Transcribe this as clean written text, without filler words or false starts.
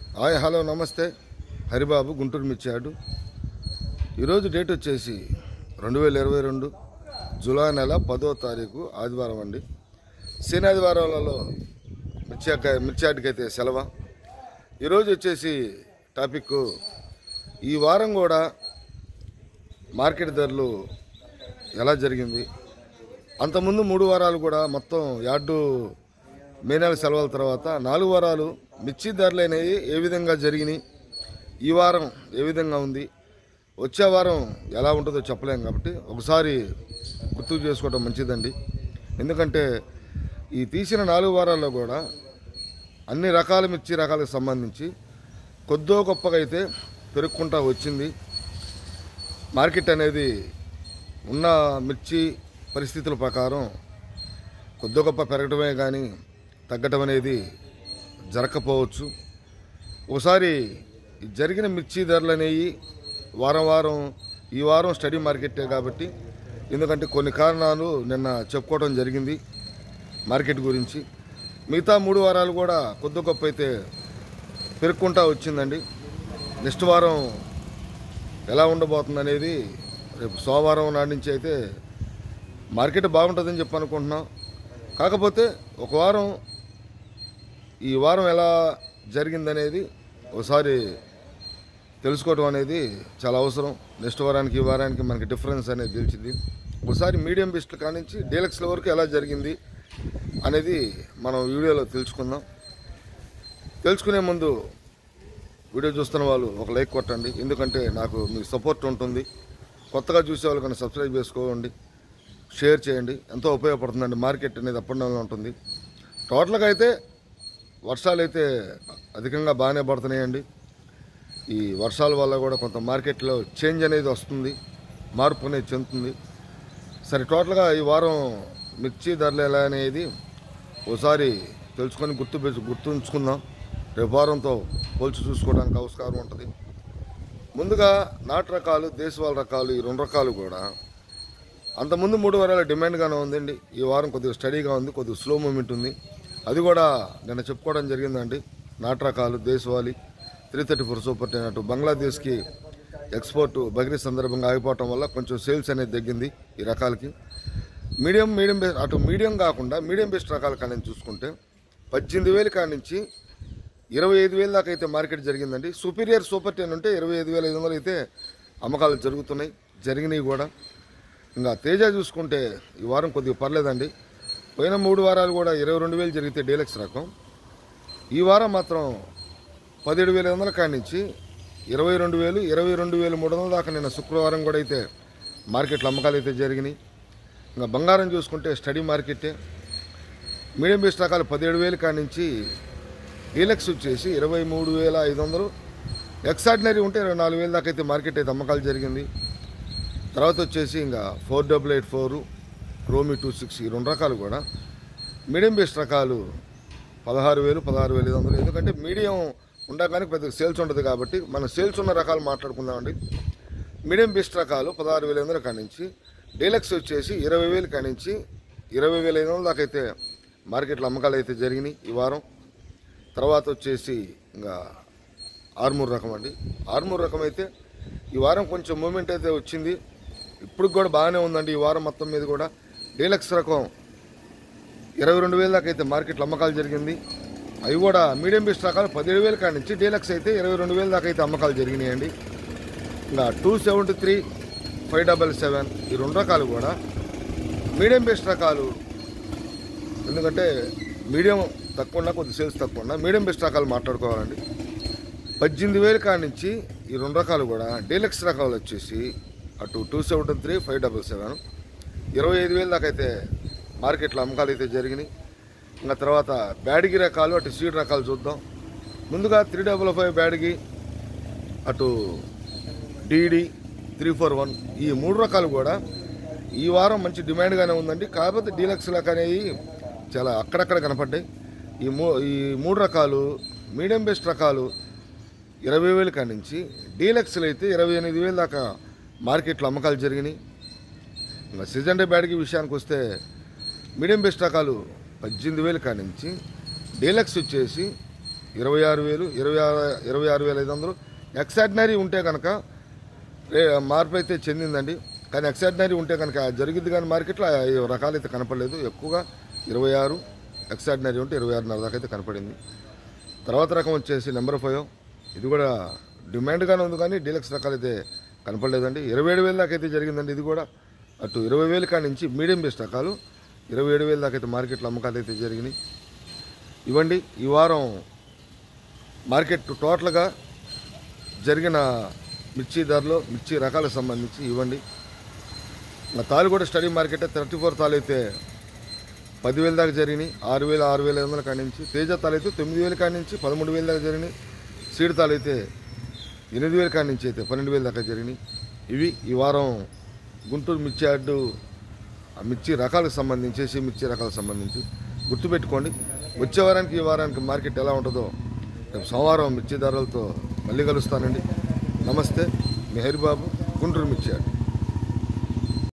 Hi hello నమస్తే హరిబాబు గుంటూరు మిర్చి yard. ఈరోజు డేట్ వచ్చేసి 2022 జూలై నెల 10వ తారీఖు ఆదివారం అండి. శని ఆదివారాలలో మిర్చి యార్డుకి అయితే సెలవు. ఈరోజు వచ్చేసి టాపిక్ ఈ వారం కూడా మార్కెట్ ధరలు ఎలా జరిగింది, అంతకుముందు 3 వారాలు కూడా మొత్తం యార్డు మే నెల సెలవుల తర్వాత 4 వారాలు మిర్చి ధరలు అనేవి ఏ విధంగా జరిగినాయి, ఈ వారం ఏ విధంగా ఉంది, వచ్చే వారం ఎలా ఉంటుందో చెప్పలేం. కాబట్టి ఒకసారి గుర్తు చేసుకోవడం మంచిదండి. ఎందుకంటే ఈ తీసిన 4 వారాల్లో కూడా అన్ని రకాల మిర్చి రకాలకు సంబంధించి కొద్దో గొప్పగా అయితే పెరుగుకుంటూ వచ్చింది. మార్కెట్ అనేది ఉన్న మిర్చి పరిస్థితుల ప్రకారం కొద్దో గొప్ప పెరగడమే కానీ తగ్గటం అనేది జరగకపోవచ్చు. ఒకసారి జరిగిన మిర్చి ధరలు అనేవి వారం ఈ వారం స్టడీ మార్కెటే కాబట్టి, ఎందుకంటే కొన్ని కారణాలు నిన్న చెప్పుకోవడం జరిగింది మార్కెట్ గురించి. మిగతా 3 వారాలు కూడా కొద్ది గొప్ప అయితే పెరుగుకుంటూ వచ్చిందండి. నెక్స్ట్ వారం ఎలా ఉండబోతుంది అనేది రేపు సోమవారం నాటి నుంచి అయితే మార్కెట్ బాగుంటుందని చెప్పి అనుకుంటున్నాం. కాకపోతే ఒక వారం ఈ వారం ఎలా జరిగిందనేది ఒకసారి తెలుసుకోవడం అనేది చాలా అవసరం. నెక్స్ట్ వారానికి ఈ వారానికి మనకి డిఫరెన్స్ అనేది తెలిసింది. ఒకసారి మీడియం బెస్ట్ కానించి డీలక్స్ల వరకు ఎలా జరిగింది అనేది మనం వీడియోలో తెలుసుకుందాం. తెలుసుకునే ముందు వీడియో చూస్తున్న వాళ్ళు ఒక లైక్ కొట్టండి, ఎందుకంటే నాకు మీ సపోర్ట్ ఉంటుంది. కొత్తగా చూసే వాళ్ళు కన్నా సబ్స్క్రైబ్ చేసుకోండి, షేర్ చేయండి, ఎంతో ఉపయోగపడుతుందండి. మార్కెట్ అనేది అప్ అండ్ డౌన్లో ఉంటుంది. టోటల్గా అయితే వర్షాలు అయితే అధికంగా బాగానే పడుతున్నాయండి. ఈ వర్షాల వల్ల కూడా కొంత మార్కెట్లో చేంజ్ అనేది వస్తుంది, మార్పు అనేది చెందుతుంది. సరే, టోటల్గా ఈ వారం మిర్చి ధరలు ఎలా అనేది ఒకసారి తెలుసుకొని గుర్తుంచుకుందాం. రేపు వారంతో పోల్చి చూసుకోవడానికి అవసరం ఉంటుంది. ముందుగా నాటు రకాలు, దేశవాళ రకాలు, ఈ 2 రకాలు కూడా అంతకుముందు 3 వారాల డిమాండ్గానే ఉందండి. ఈ వారం కొద్దిగా స్టడీగా ఉంది, కొద్దిగా స్లో మూమెంట్ ఉంది. అది కూడా నిన్న చెప్పుకోవడం జరిగిందండి. నాటు రకాలు దేశవాళి 334 సూపర్ 10 అటు బంగ్లాదేశ్కి ఎక్స్పోర్ట్ బగ్రీద్ సందర్భంగా ఆగిపోవటం వల్ల కొంచెం సేల్స్ అనేది తగ్గింది ఈ రకాలకి. మీడియం బెస్ట్, అటు మీడియం కాకుండా మీడియం బెస్ట్ రకాల కానీ చూసుకుంటే 18,000 కాడి నుంచి 25,000 దాకా అయితే మార్కెట్ జరిగిందండి. సుపీరియర్ సూపర్ 10 ఉంటే 25,500 అయితే అమ్మకాలు జరిగినాయి కూడా. ఇంకా తేజ చూసుకుంటే ఈ వారం కొద్దిగా పర్లేదండి. పోయిన 3 వారాలు కూడా 22,000 జరిగితే డీలక్స్ రకం, ఈ వారం మాత్రం 17,500 కాడి నుంచి 22,000, 22,300 దాకా నిన్న శుక్రవారం కూడా అయితే మార్కెట్లో అమ్మకాలు అయితే జరిగినాయి. ఇంకా బంగారం చూసుకుంటే స్టడీ మార్కెటే. మీడియం బెస్ట్ రకాలు 17,000 కాడి నుంచి డీలక్స్ వచ్చేసి 23,500, ఎక్స్ఆర్డినరీ ఉంటే 24,000 దాకా అయితే మార్కెట్ అయితే అమ్మకాలు జరిగింది. తర్వాత వచ్చేసి ఇంకా 4884, క్రోమి 26, ఈ 2 రకాలు కూడా మీడియం బెస్ట్ రకాలు 16,000, 16,500. ఎందుకంటే మీడియం ఉండగానే పెద్దగా సేల్స్ ఉంటుంది కాబట్టి మనం సేల్స్ ఉన్న రకాలు మాట్లాడుకుందామండి. మీడియం బెస్ట్ రకాలు 16,500 కాడి నుంచి, డీలక్స్ వచ్చేసి 20,000 కాడి నుంచి 20,500 దాకా అయితే మార్కెట్లో అమ్మకాలు అయితే జరిగినాయి ఈ వారం. తర్వాత వచ్చేసి ఇంకా ఆర్మూర్ రకం అండి. ఆర్మూర్ రకం అయితే ఈ వారం కొంచెం మూమెంట్ అయితే వచ్చింది, ఇప్పుడు కూడా బాగానే ఉందండి. ఈ వారం మొత్తం మీద కూడా డీలక్స్ రకం 22,000 దాకా అయితే మార్కెట్లో అమ్మకాలు జరిగింది. అవి కూడా మీడియం బెస్ట్ రకాలు 17,000 కాడి నుంచి, డీలక్స్ అయితే 22,000 దాకా అయితే అమ్మకాలు జరిగినాయండి. ఇంకా 273, 577 ఈ 2 రకాలు కూడా మీడియం బెస్ట్ రకాలు. ఎందుకంటే మీడియం తక్కువ ఉన్నా కొద్ది సేల్స్ తక్కువ ఉన్నా మీడియం బెస్ట్ రకాలు మాట్లాడుకోవాలండి. 18,000 కాడి నుంచి ఈ 2 రకాలు కూడా డీలక్స్ రకాలు వచ్చేసి అటు 273, 577 25,000 దాకా అయితే మార్కెట్లో అమ్మకాలు అయితే జరిగినాయి. ఇంకా తర్వాత బ్యాడిగి రకాలు, అటు సీడ్ రకాలు చూద్దాం. ముందుగా 355 బ్యాడిగి, అటు DD 341 ఈ 3 రకాలు కూడా ఈ వారం మంచి డిమాండ్గానే ఉందండి. కాకపోతే డీలక్స్ రకాలు అనేవి చాలా అక్కడక్కడ కనపడ్డాయి. ఈ 3 రకాలు మీడియం బెస్ట్ రకాలు 20,000 కాడి నుంచి, డీలక్స్లు అయితే 28,000 దాకా మార్కెట్లో అమ్మకాలు జరిగినాయి. ఇంకా సీజన్ డే బ్యాడ్కి విషయానికి వస్తే మీడియం బెస్ట్ రకాలు 18,000 కాడి నుంచి, డీలక్స్ వచ్చేసి 26,000, 26,500. ఎక్సార్డినరీ ఉంటే కనుక మార్పు అయితే చెందిందండి. కానీ ఎక్సార్డినరీ ఉంటే కనుక జరిగింది, కానీ మార్కెట్లో రకాలైతే కనపడలేదు. ఎక్కువగా 26, ఎక్సార్డినరీ ఉంటే 26.5 దాకా అయితే కనపడింది. తర్వాత రకం వచ్చేసి నెంబర్ 5. ఇది కూడా డిమాండ్గానే ఉంది, కానీ డీలక్స్ రకాలు అయితే కనపడలేదండి. 27,000 దాకా అయితే జరిగిందండి. ఇది కూడా అటు 20,000 కాడి నుంచి మీడియం బేస్ రకాలు 27,000 దాకా అయితే మార్కెట్లో అమ్మకాలు అయితే జరిగినాయి. ఇవ్వండి ఈ వారం మార్కెట్ టోటల్గా జరిగిన మిర్చి ధరలో మిర్చి రకాలకు సంబంధించి ఇవ్వండి. మా తాలు కూడా స్టడీ మార్కెట్ 34 తాలు అయితే 10,000 దాకా జరిగినాయి. 6,000, 6,500 కాడి నుంచి. తేజ తాలు అయితే 9,000 కాడి నుంచి 13,000 దాకా జరిగినాయి. సీడ్ తాలు అయితే 8,000 కాడి నుంచి అయితే 12,000 దాకా జరిగినాయి. ఇవి ఈ వారం గుంటూరు మిర్చి యార్డు మిర్చి రకాలకు సంబంధించి మిర్చి రకాలకు సంబంధించి గుర్తుపెట్టుకోండి. వచ్చే వారానికి ఈ వారానికి మార్కెట్ ఎలా ఉంటుందో రేపు సోమవారం మిర్చి ధరలతో మళ్ళీ కలుస్తానండి. నమస్తే, మీ హరిబాబు, గుంటూరు మిర్చి యార్డు.